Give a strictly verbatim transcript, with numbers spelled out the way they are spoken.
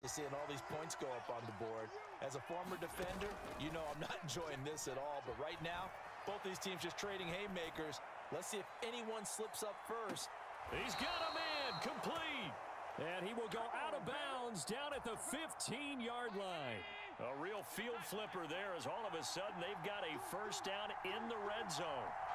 to seeing all these points go up on the board. As a former defender, you know I'm not enjoying this at all. But right now, both these teams just trading haymakers. Let's see if anyone slips up first. He's got him in, complete. And he will go out of bounds down at the fifteen-yard line. A real field flipper there as all of a sudden they've got a first down in the red zone.